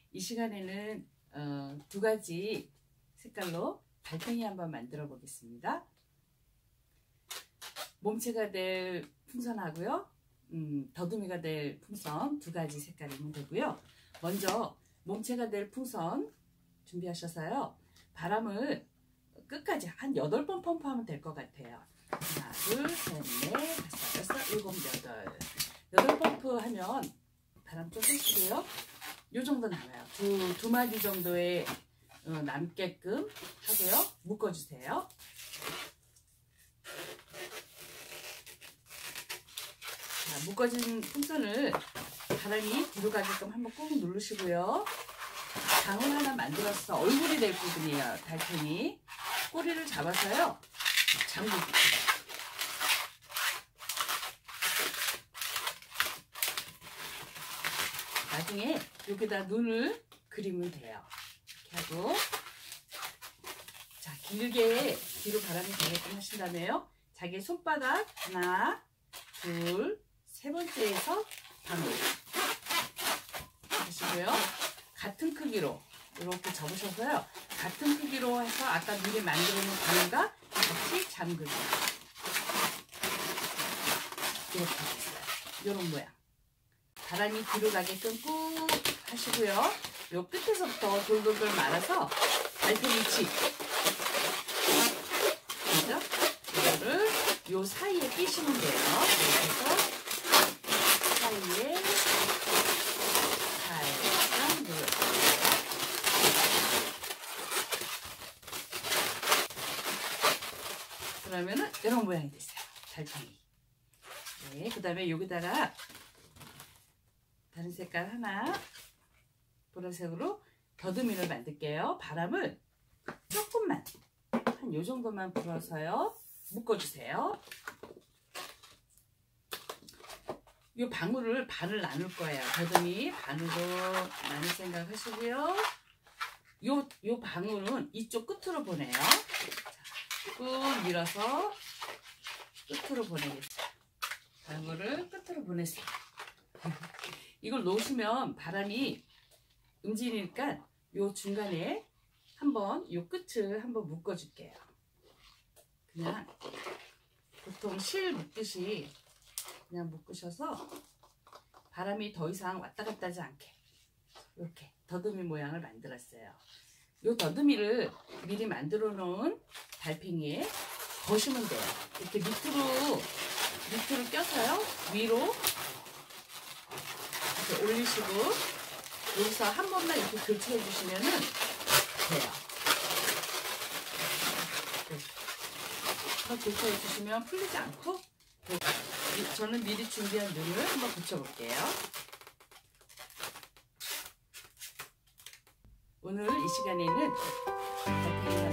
이 시간에는 두 가지 색깔로 달팽이 한번 만들어 보겠습니다. 몸체가 될 풍선하고요, 더듬이가 될 풍선 두 가지 색깔이면 되고요. 먼저 몸체가 될 풍선 준비하셔서요, 바람을 끝까지 한 8번 펌프하면 될 것 같아요. 하나, 둘, 셋, 넷, 다섯, 여섯, 일곱, 여덟. 8펌프 하면 바람 좀 빼시고요. 요 정도 남아요. 두 마디 정도의 남게끔 하고요. 묶어주세요. 자, 묶어진 풍선을 바람이 뒤로 가게끔 한번 꾹 누르시고요. 장을 하나 만들어서 얼굴이 될 부분이에요. 달팽이 꼬리를 잡아서요, 잠그기. 나중에 여기다 눈을 그리면 돼요. 이렇게 하고, 자, 길게 뒤로 바람이 가게끔 하신 다음에요, 자기 손바닥 하나, 둘, 세 번째에서 바늘 하시고요. 같은 크기로 이렇게 접으셔서요, 같은 크기로 해서 아까 미리 만들어 놓은 바늘과 같이 잠그기. 이렇게 했어요. 이런 모양. 바람이 뒤로 가게끔 꾹 하시고요. 요 끝에서부터 돌돌돌 말아서 달팽이 칩. 그죠? 이거를 요 사이에 끼시면 돼요. 그래서 사이에 살짝 눌러주세요. 그러면은 이런 모양이 됐어요. 달팽이. 네, 그 다음에 여기다가 다른 색깔 하나, 보라색으로 더듬이를 만들게요. 바람을 조금만, 한 요 정도만 불어서요, 묶어주세요. 요 방울을 반을 나눌 거예요. 더듬이 반으로 나눌 생각 하시고요. 요 방울은 이쪽 끝으로 보내요. 자, 꾹 밀어서 끝으로 보내겠어요. 방울을 끝으로 보냈어요. 이걸 놓으시면 바람이 움직이니까 요 중간에 한번 요 끝을 한번 묶어 줄게요. 그냥 보통 실 묶듯이 그냥 묶으셔서 바람이 더 이상 왔다 갔다 하지 않게 이렇게 더듬이 모양을 만들었어요. 요 더듬이를 미리 만들어 놓은 달팽이에 거시면 돼요. 이렇게 밑으로 껴서요, 위로 이렇게 올리시고 여기서 한 번만 이렇게 교체해 주시면은 돼요. 더 교체해 주시면 풀리지 않고, 저는 미리 준비한 눈을 한번 붙여볼게요. 오늘 이 시간에는 달팽이